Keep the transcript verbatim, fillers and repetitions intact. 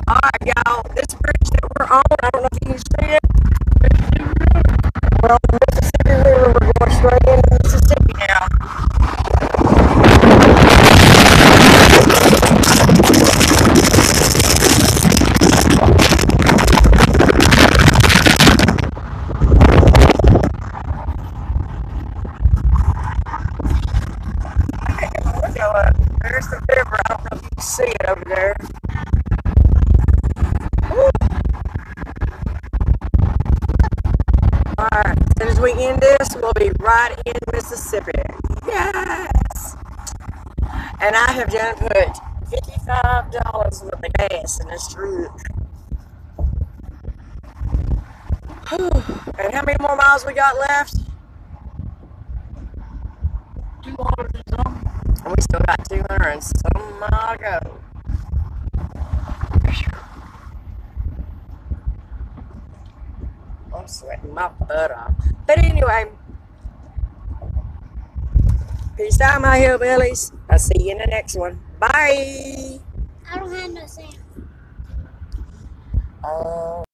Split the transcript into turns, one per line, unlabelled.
Alright, y'all, this bridge that we're on, I don't know if you can see it. We're on the Mississippi River. We're going straight into Mississippi now. Look at it. There's the river. I don't know if you can see it over there. Alright, as soon as we end this, we'll be right in Mississippi. Yes! And I have done put fifty-five dollars worth of gas in this truck. And how many more miles we got left?
two hundred and something.
And we still got two hundred and some mile to go. I'm sweating my butt off. But anyway, peace out, my hillbillies. I'll see you in the next one. Bye.
I don't have no sound.
Uh,